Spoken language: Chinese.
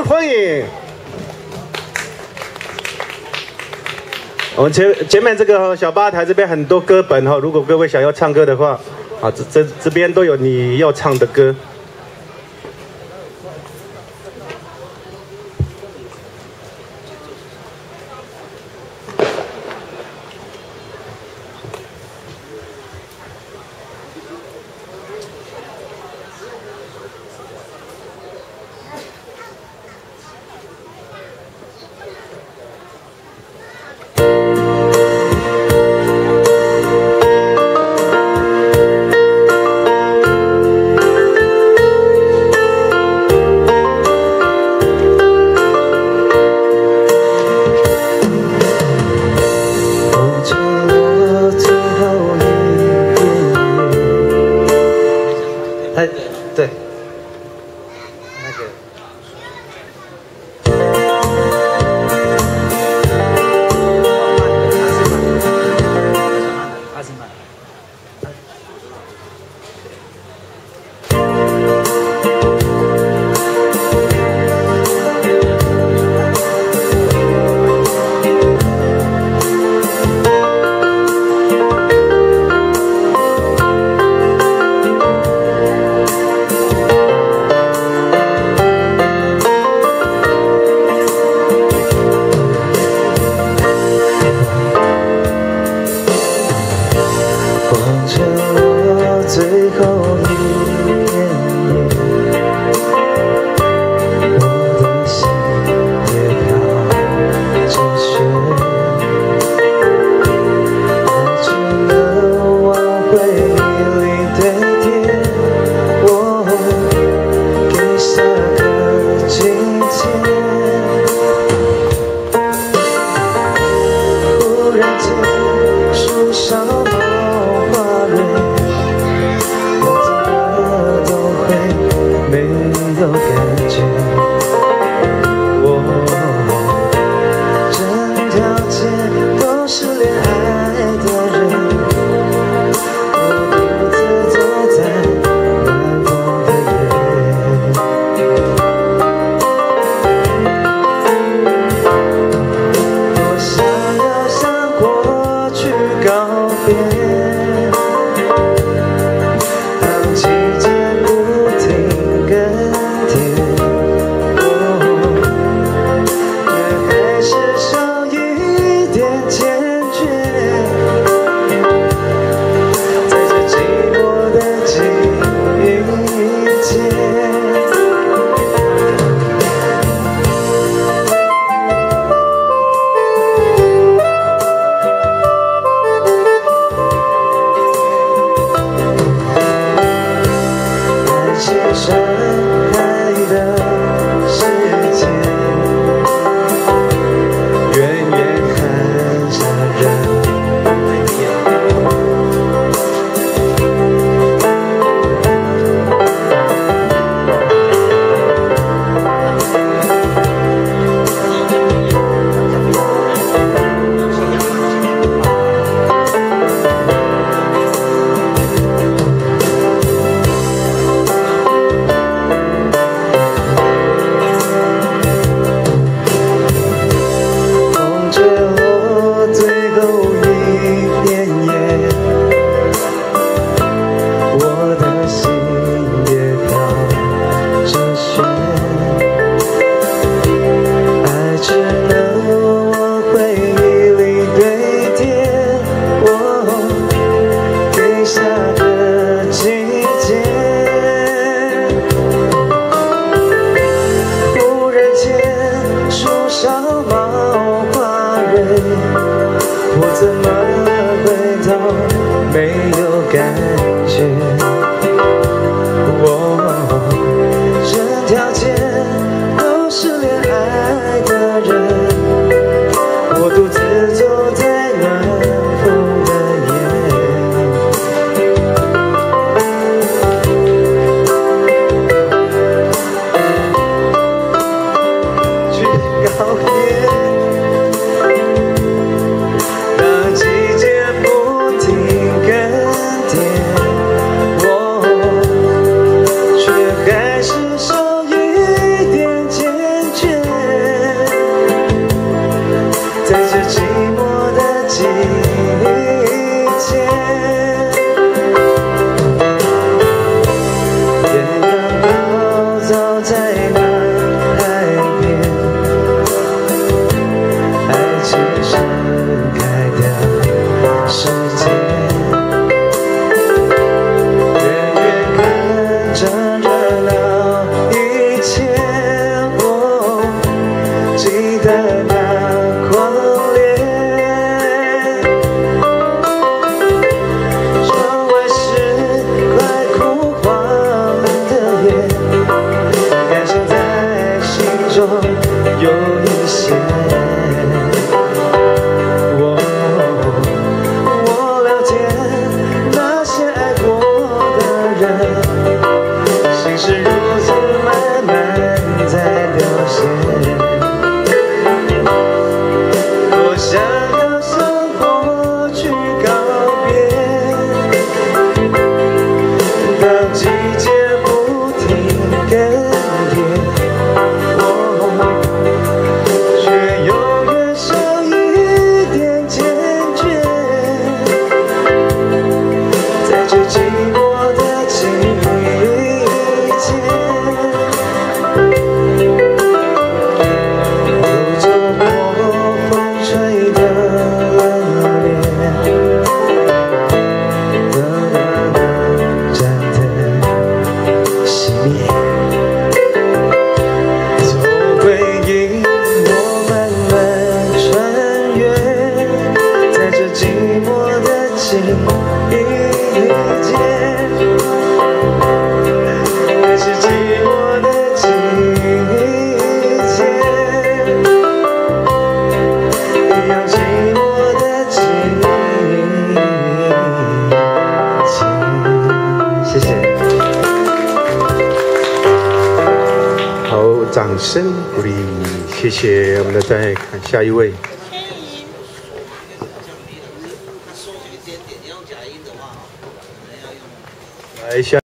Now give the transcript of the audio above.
声欢迎。我们前面这个小吧台这边很多歌本哈，如果各位想要唱歌的话，啊，这边都有你要唱的歌。 中有一些。 我了解那些爱过的人，心事如此慢慢在流泻。多想要向过去告别，当季节不停更迭，却永远少一点坚决。 在最寂寞的季节，有着过风吹的冷冽，短暂的熄灭。从回忆我慢慢穿越，在这寂寞的季节。 还是寂寞的季节，一样寂寞的季节。谢谢。好，掌声鼓励，谢谢。我们再看下一位。来下。